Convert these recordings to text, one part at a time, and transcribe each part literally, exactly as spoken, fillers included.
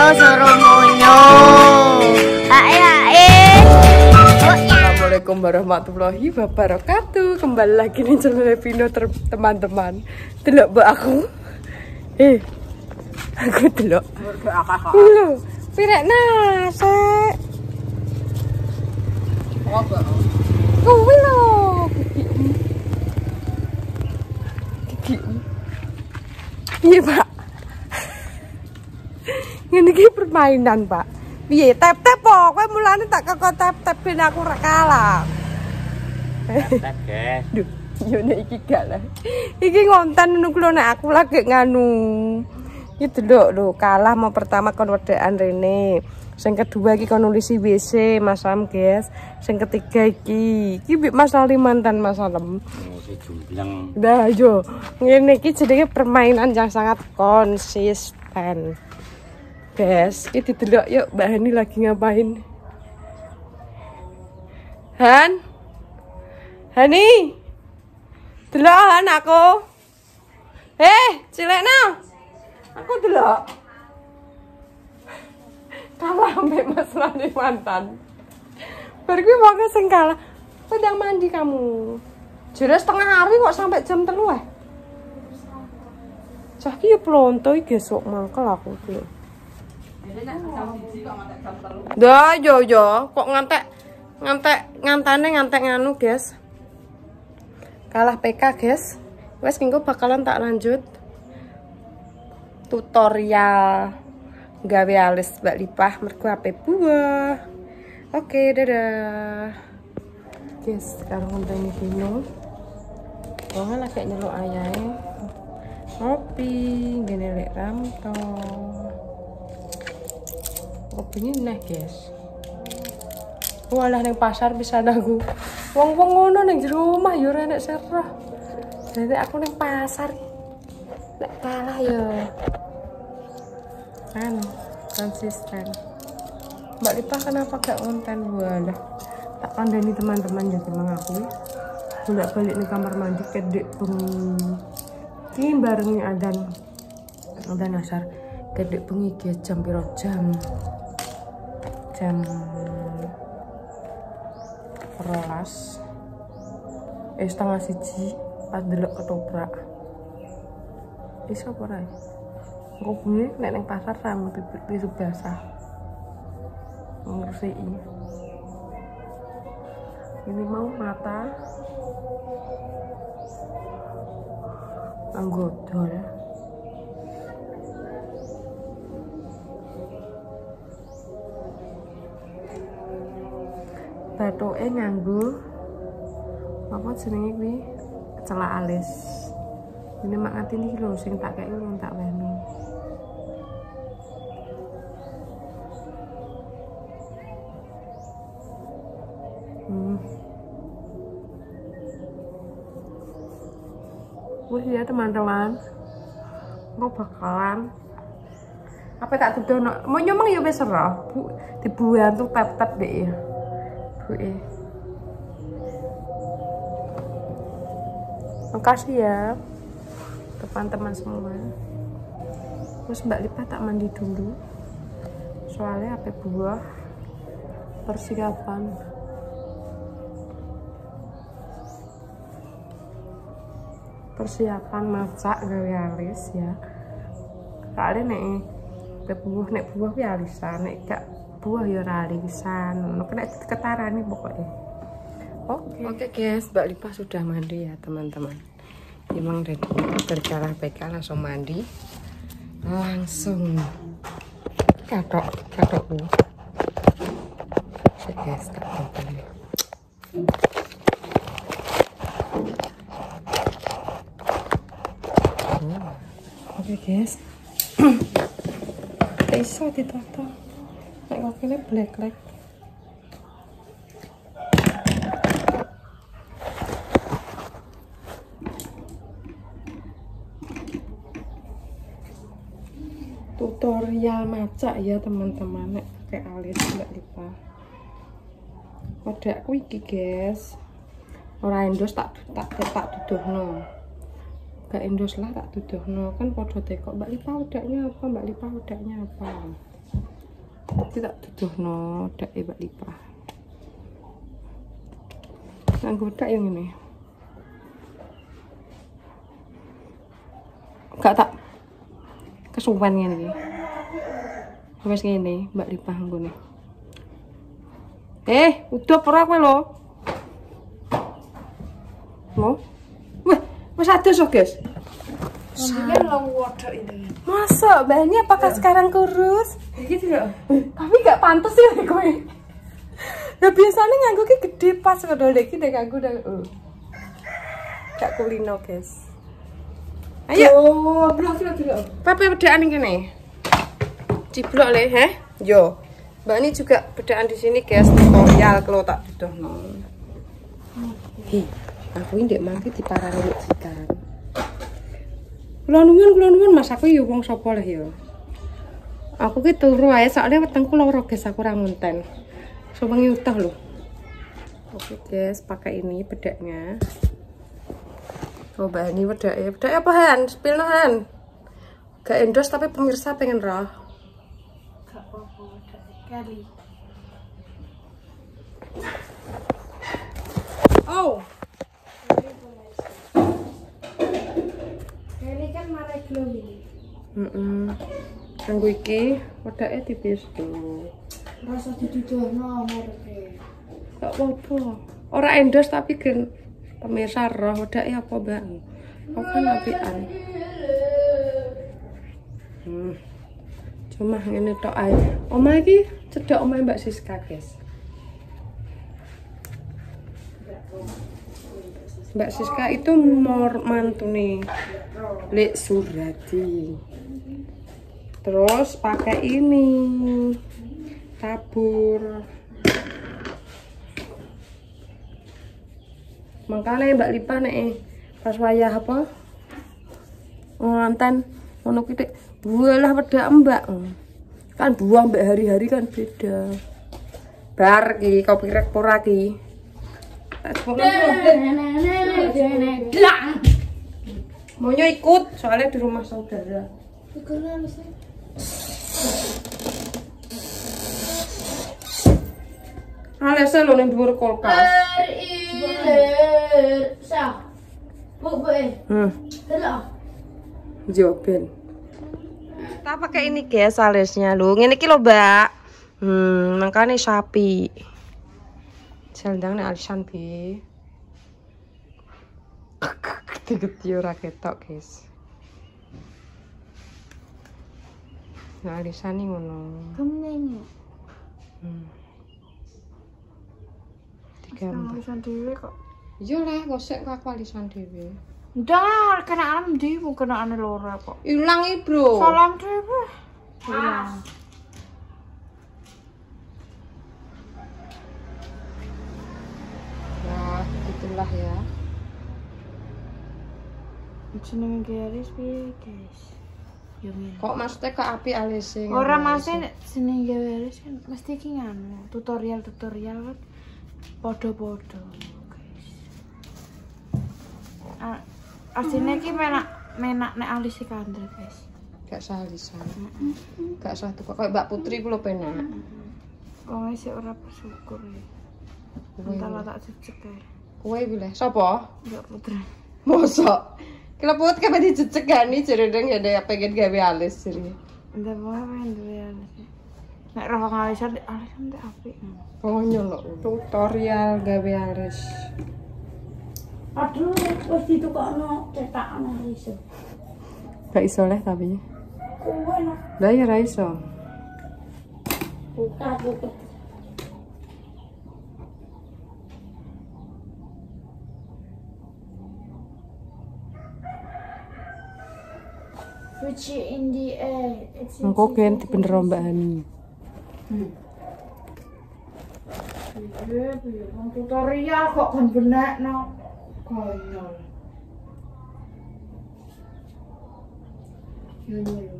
serumunyo. Hae hae. Assalamualaikum warahmatullahi wabarakatuh. Kembali lagi nih channel Vino teman-teman. Delok mbak aku. Eh. Aku delok. Lho, pirek nasek. Apa? Kuwi lho. Iya pak, ini ki permainan pak. Piye tap-tap kok, kowe mulane tak kok tap-tap ben aku ora kalah. Tap guys. Duh, yo nek iki gak lah. Iki ngonten ngono lho nek aku lagi nganu. Iki delok lho, kalah mau pertama kon wedekan rene. Sing kedua iki kon nulis W C Mas Am guys. Sing ketiga iki, iki mbek Mas Ali mantan Mas Alem. Jumblang. Nah, yo. Ngene iki jenenge permainan yang sangat konsisten. Guys, iki didelok yuk Mbak Hani lagi ngapain? Han? Hani? Delok Han aku. Eh, cilekno. Aku delok. Kalah ambek Mas Ali mantan. Baru gue mau ke sing kalah. Pedang mandi kamu. Jadi setengah hari kok sampai jam telu eh. Cah ki yo plonto iki besok mangkel aku iki. Dah yo yo kok ngantek ngantek ngantane ngantek nganu guys. Kalah P K guys. Wes minggu bakalan tak lanjut tutorial gawe alis Mbak Lipah mergo H P buah. Oke, dadah. Guys, sekarang ngenteni Vino. Wong lagi nyeluk ayahe. Ngopi, ngene lek ramto. Kopinya neh, guys. Walah ning pasar bisa aku. Wong-wong ngono ning jero omah ya ora enek serah. Jadi aku ning pasar. Nek kalah ya. Kan konsisten. Mbak Lipah kenapa gak konten? Walah. Tak kandani teman-teman jadi mengakui. Bolak balik nih kamar mandi kedek bengi ki barengi adan adan asar kedek bengi ki jam piro jam jam rolas eh setengah siji pas delok ketoprak iso apa ora engko bengi nek ning pasar rambut pipi basah ngurusi ini mau mata anggodol batoke nganggo apa jenenge kuwi celak alis ini mak ngati iki lho sing tak kei wong tak weni hmm. Wih ya teman-teman, mau bakalan apa tak tuduh no. Mau nyomong ya wis ora bu dibuat tuh tap-tap deh ya bu eh makasih ya teman-teman semua. Terus Mbak Lipah tak mandi dulu soalnya apa buah persiapan persiapan masak gawe alis ya. Soalnya nek buah nek buah kuwi alisan, nek gak buah ya ora alisan. Nek nek ketarane pokoknya. Oke. Oke guys, Mbak Lipah sudah mandi ya, teman-teman. Emang dari berjalan P K langsung mandi. Langsung katok katokku. Oke guys, tak tonton. Oke guys, iso ditata. Nek kokine black light. Tutorial masak ya teman-teman nek pakai alis Mbak Lipah. Kodakku iki guys. Ora endos tak tak tak duduhno. Gak endos lah tak duduhno kan podo tekok Mbak Lipah wedaknya apa Mbak Lipah wedaknya apa Kita tuduhno dake Mbak Lipa. Nganggo dak yang ini. Gak tak kesuwen ngene iki. Wes ngene Mbak Lipa nggone. Eh, udah ora kowe lho. Mau? Wah, wis adus kok, guys. Sampai lo wadah ini. Masa bahannya apakah sekarang kurus? Gitu ya. Tapi gak pantas ya kowe. Ya biasanya nganggo ki gede pas kalau iki nek nganggo udah. Gak kulino, guys. Ayo. Oh, blok blok blok. Pape bedaan kene. Ciblok le, heh. Yo. Mbak ini juga bedaan di sini, guys. Tutorial kalau tak butuhno. Hi, aku ini ndek mangke diparani lek sikan. Kula nuwun, kula nuwun Mas, aku yo wong sapa leh yo. Aku ki turu ae soalnya wetengku loro, guys, aku ora ngonten. Sewengi utah lho. Oke, guys, pakai ini bedaknya. Oh, Mbak ini bedaknya. Bedaknya apa, Han? Spill no, Han. Gak endorse tapi pemirsa pengen roh. Gak apa-apa, kali. Oh. Ini kan marah glow ini. Heeh. Kanggo iki wedake tipis tuh. Rasa diduduhno mereke. Gak apa-apa. Ora endorse tapi gen pemirsa roh wedake apa, Mbak? Aku kan apian. Hmm. Cuma ngene tok ae. Omah iki cedhak omahe Mbak Siska, guys. Mbak Siska itu mor mantune Lek Surati. Terus pakai ini tabur. Makanya Mbak Lipa nek pas wayah apa nganten ngono ki tek bualah wedak Mbak. Kan buang mbak hari-hari kan beda. Bar ki kopi rek ora ki. Maunya ikut soalnya di rumah saudara. Alesnya lo ning dhuwur kulkas. Hmm. Joben. Kita pakai ini guys alesnya lu. Ngene iki lho, Mbak. Hmm, makane sapi. Sandang nek alisan bi. Gede-gede ora ketok, guys. Nah, alisan iki ngono. Kemene. Hmm. Alisan dhewe kok. Iya lah, gosek kok alisan dhewe. Udah, kena alam di, mungkin ane lora kok. Ilang iki, Bro. Salam dhewe. Hilang. Ya, itulah ya. Jenenge garis piye, guys? Yo ngene. Kok maksudnya ke api alise? Ora maksudnya jenenge garis kan mesti ki nganu, tutorial-tutorial kan padha-padha, guys. Ah, asline ki menak menak nek alis e kandel, guys. Gak salah lisan. Gak salah tuh kayak Mbak Putri ku lho penak. Wong sik ora bersyukur ya. Entahlah tak jejek kae. Kowe pilih sapa? Mbak Putri. Mosok. Keleput kabeh dijejek gani jerendeng ya dia pengen gawe alis jadi. Ndak mau pengen duwe alis. Nek roh ngalisan alisan ndek apik. Oh nyolok tutorial gawe alis. Aduh, wis ditukokno cetakan alis. Gak iso leh tapi. Kowe no. Lah ya ra iso. Buka buka. Which in the air. Engko ganti bener Mbak Hani. Hmm. Iya, iya, tutorial kok kan benek no. Konyol. Yo yo yo.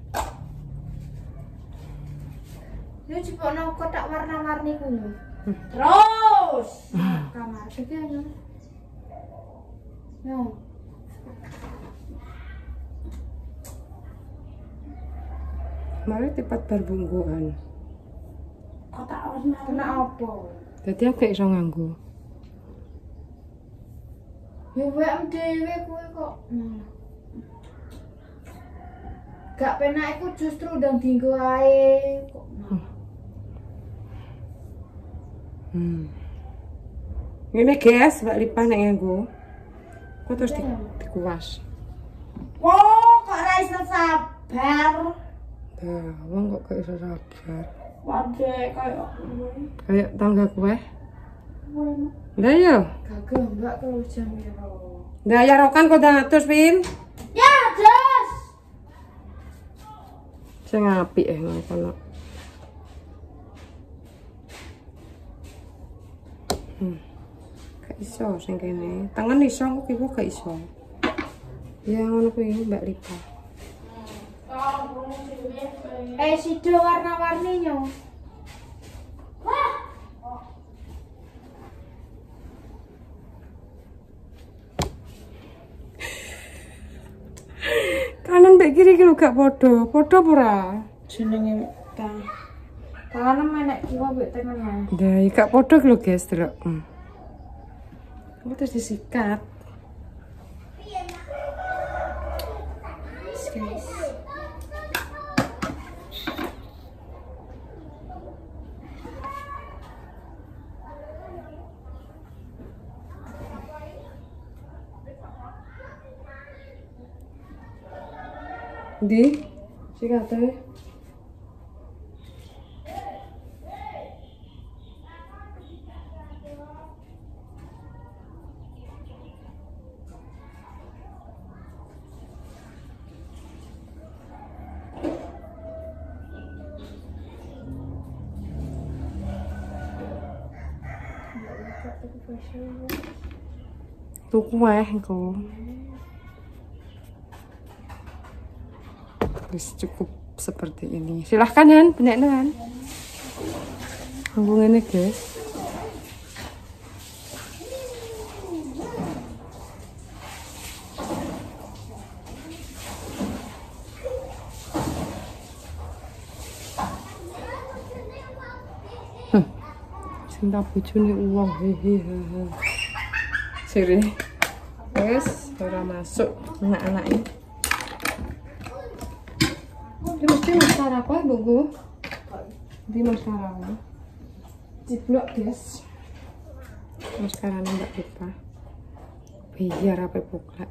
Yo cipokno kotak warna-warni ku lho. Terus. Kamar iki ana. Yo. Mari tepat berbungkuan. Kena apa? Dadi aku gak iso nganggo. Ya wek dhewe kowe kok. Gak penak iku justru ndang dienggo ae kok. Hmm. Ngene guys, Mbak Lipa nek nganggo. Kok terus di, dikuas. Wow, kok ra iso sabar. Dah, wong kok gak iso sabar. Wadek kayak Kayak tangga kue. Ndak ya? Kagak mbak kalau jam piro. Ndak ya rokan kok ngatus, Pin. Ya, Jos. Sing apik eh ngono kono. Hmm. Gak iso sing kene. Tangan iso kok iku gak iso. Ya ngono kuwi Mbak Lipa. Eh, sido warna-warninya. Kanan mbek kiri ki lho gak padha. Padha apa ora? Jenenge ta. Kanan menek kiwa mbek tengah. Ndah, ya gak padha ki lho, guys, delok. Hmm. Kok terus disikat. Guys. Di, sikate. Tuku wae engko. Wis cukup seperti ini. Silahkan Han, punya Han. Hubungannya guys. Hmm. Cinta bojone uang hehehe. Siri. Guys, ora masuk anak-anak ini. Ini mesti maskara apa ya, Bu? Di maskara. Ciblok, guys. Maskara Mbak Lipa. Biar apa buka.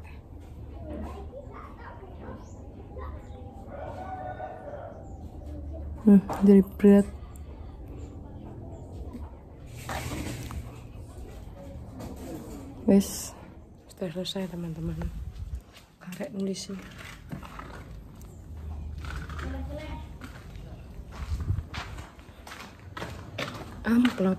Hmm, dari berat. Wes, sudah selesai teman-teman. Karek nulis sih. Amplop.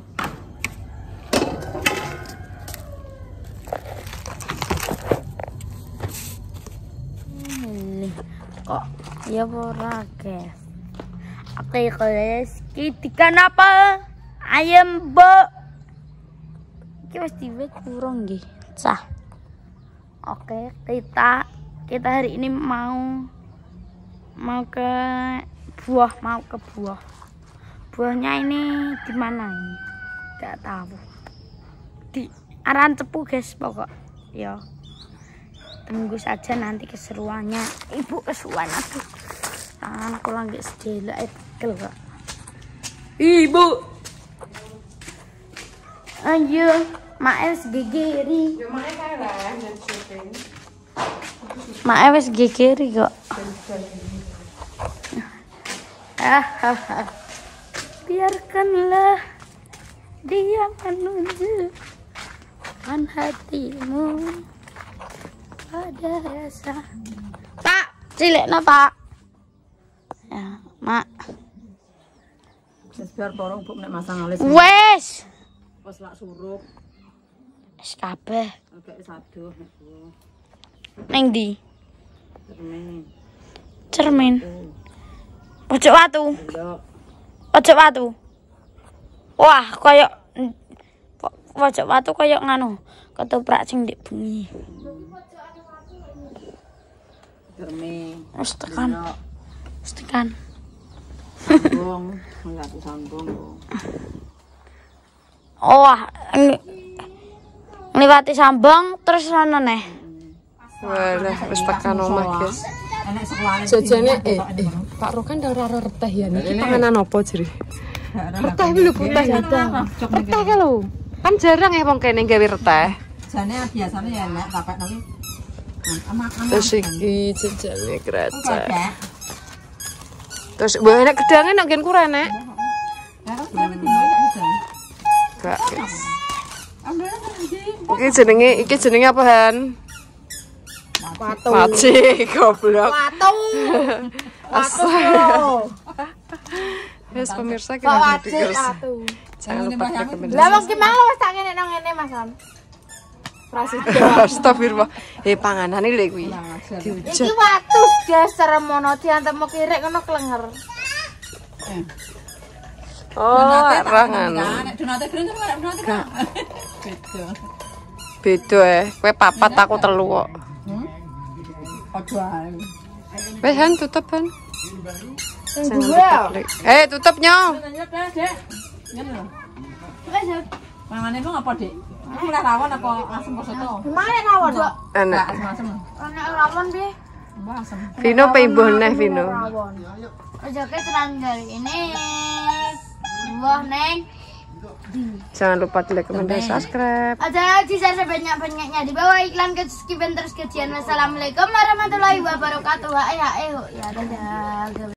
Ini kok ya ora guys. Oke guys, kita apa? Ayam bo. Iki wis diwet kurang nggih. Cah. Oke, kita kita hari ini mau mau ke buah, mau ke buah. Buahnya ini di mana ini? Gak tahu. Di arahan cepu guys pokok. Ya. Tunggu saja nanti keseruannya. Ibu kesuwan aduh. Tanganku lagi sedelak pegel kok. Ibu. Ayo, Mak wis gegeri. Ya mak kalah dan syuting. Mak wis gegeri kok. Hahaha. Biarkanlah dia menunjukkan hatimu pada rasa. Pak, cilikna Pak. Ya, Mak. Wis biar porong Bu nek masang alis. Wes. Wis lak surup. Wis kabeh. Agak saduh nek Bu. Ning ndi? Cermin. Cermin. Pojok watu. Ndok. Pojok watu. Wah, koyo pojok watu koyo nganu, ketoprak sing ndek bengi. Cermin. Wis tekan. Wis tekan. Sambung, enggak tuh sambung. Oh, ng- ngliwati Sambong terus ana neh. Walah, wis tekan omah, guys. Enek sekolahane. Jajane eh, eh Pak Rokan ora ora reteh ya niki panganan apa jere? Reteh iki lho putih. Reteh ki lho. Kan jarang ya wong kene gawe reteh. Jane biasane ya enek tapek niki. Ama-ama. Terus iki jajane krecek. Terus mbok enek gedange nang nggenku ra enek. Ya kan sampe timbul gak bisa. Gak. Iki jenenge iki jenenge apa, Han? Watu. Maci goblok. Watu. Watu. Wes pemirsa Kok kita watu, terus. watu. Jangan lupa klik komen. Lah wong ki mang wis tak ngene nang ngene Mas Am. Prasetyo. Astagfirullah. Eh panganane lho kuwi. Iki Diujat. watu geser mono diantemu kirek ngono klenger. Oh, rangan. Nek donate green kan nek donate kan. Beda. Beda eh. Kowe papat aku telu kok. Ojo ae. Wes Han tutup Han. Sing Jangan duwe. lupa klik. Eh tutup nyo. Nanya Dek. Ngene lho. Mangane lu ngapa, Dik? Aku mulai rawon apa asem kok soto? Gimana rawon? Enak. Asem-asem. Ana rawon piye? Mbah asem. Vino pe imbuh neh Vino. Rawon. Ojoke terang dari ini. Wah, Neng. Jangan lupa like, comment, dan subscribe. Ada di share sebanyak-banyaknya di bawah iklan ke skip terus kejian. Wassalamualaikum warahmatullahi wabarakatuh. Ya, ya, dadah.